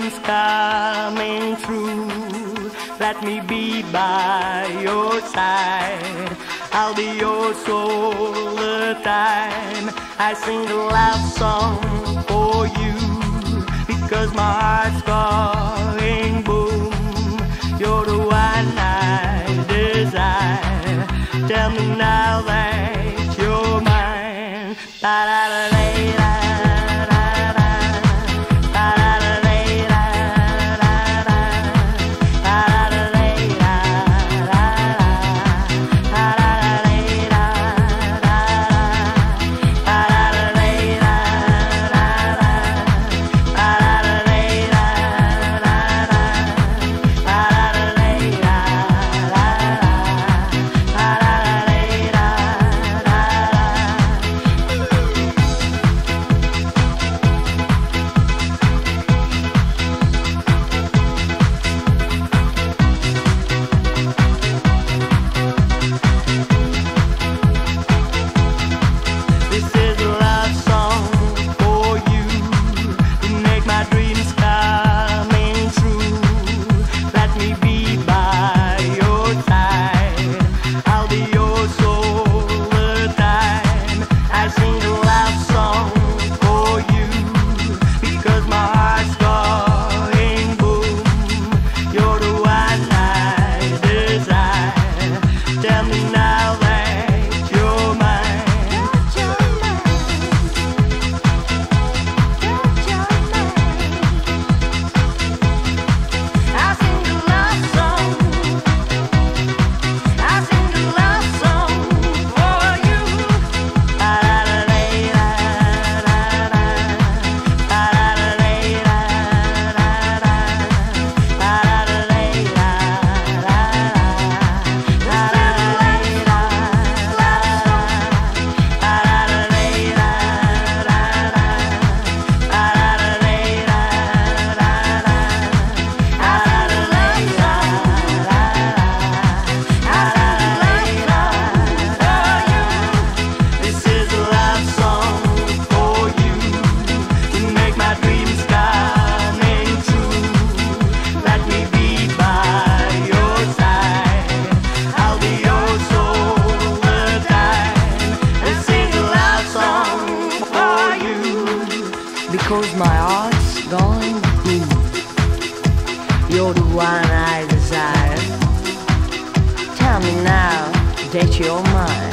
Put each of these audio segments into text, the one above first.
dreams coming true. Let me be by your side. I'll be yours all the time. I sing a love song for you because my heart's going boom. You're the one I desire. Tell me now that you're mine. Da da da da. Because my heart's going boom. You're the one I desire. Tell me now that you're mine.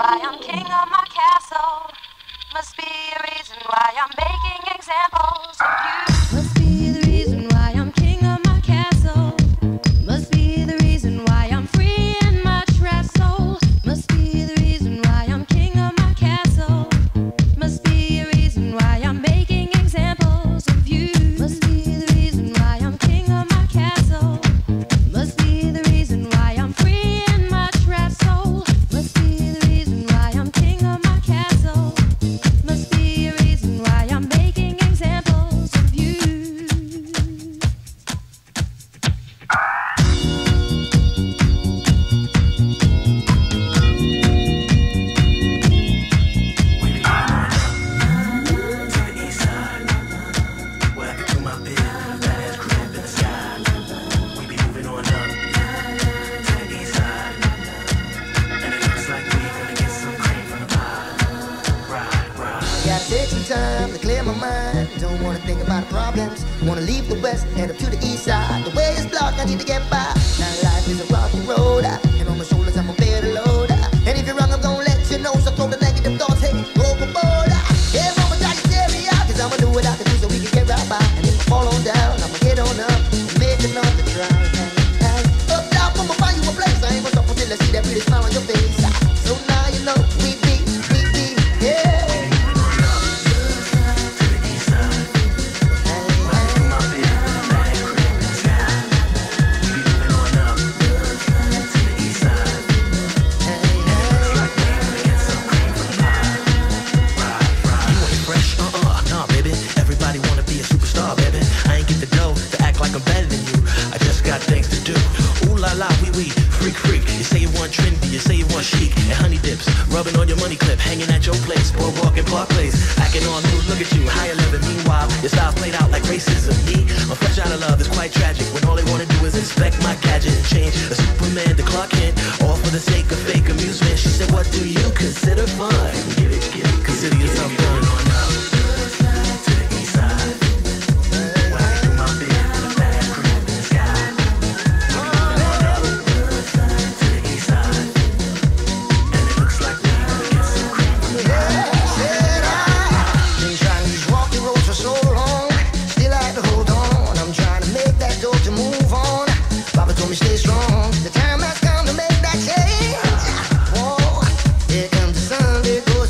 why I'm king of my castle. Must be a reason why I'm making examples of you. Must be the reason why I'm king of my castle. Must be the reason why I'm free and much wrestle. Must be the reason why I'm king of my castle. Must be a reason why I'm making examples of you. Must be the reason why I'm king of my castle. Must be the reason why I'm free and much wrestle. Must be the reason why I'm king of my castle. Must be a reason why I'm making examples of you. Gotta take some time to clear my mind. Don't wanna think about problems. Wanna leave the west, head up to the east side. The way is blocked, I need to get by. Now life is a rocky road, and on my shoulders I'm a bit of load. And if you're wrong, I'm gonna let you know. So throw the negative thoughts, hey, overboard. Yeah, mama, try to tear me out, 'cause I'ma do what I can do so we can get right by. And if I fall on down, I'ma get on up and make another try. Up down, I'ma find you a place. I ain't gonna stop until I see that pretty smile on your face. So now you know we be, yeah. Chic and honey dips, rubbing on your money clip, hanging at your place, boardwalk and Park Place, acting on loose. Look at you, higher level. Meanwhile, your style's played out like racism. Me, I'm fresh out of love. It's quite tragic when all they wanna do is inspect my gadget and change a Superman to Clark Kent, all for the sake of fake amusement. She said, "What do you consider fun? Get it, consider yourself done." Stay strong. The time has come to make that change. Whoa, here comes the sun. There goes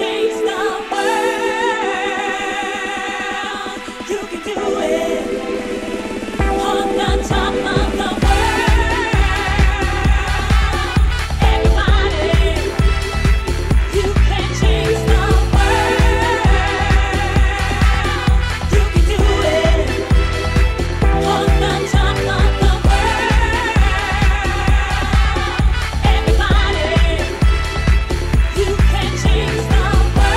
You can change the world.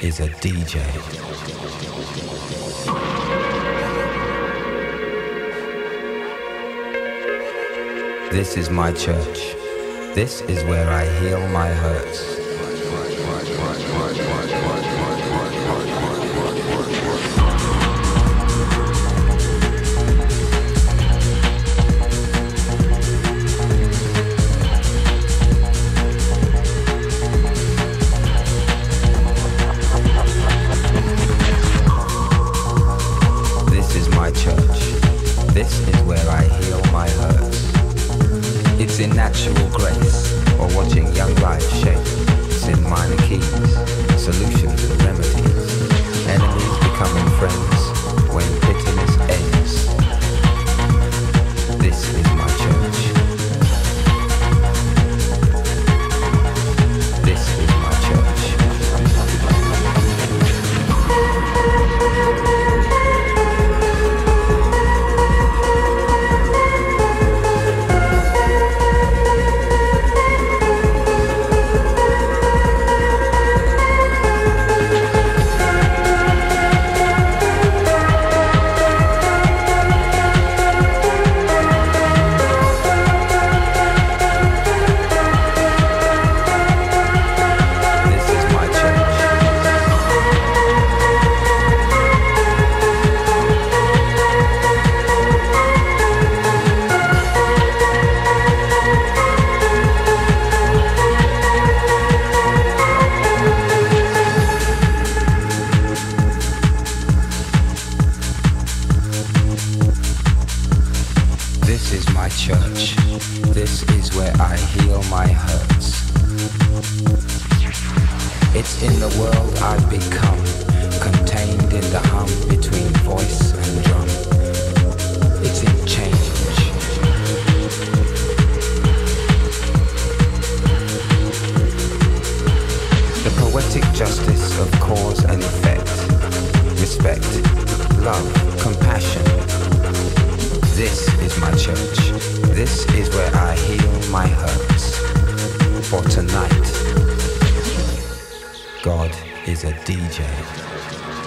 is a DJ. This is my church. This is where I heal my hurts. This is where I heal my hurts. It's in natural grace, or watching young life shape. It's in minor keys, solutions and remedies. Enemies becoming friends when bitterness ends. This is my church. This is my church. God is a DJ.